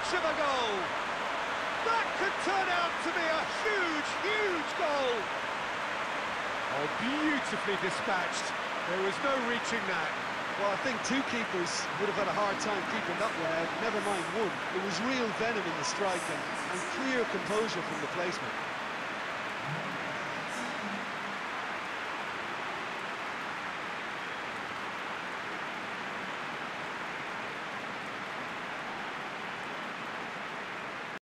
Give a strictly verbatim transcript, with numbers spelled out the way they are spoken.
much of a goal! That could turn out to be a huge, huge goal! Oh, beautifully dispatched. There was no reaching that. Well, I think two keepers would have had a hard time keeping that one out, never mind one. It was real venom in the strike and, and clear composure from the placement.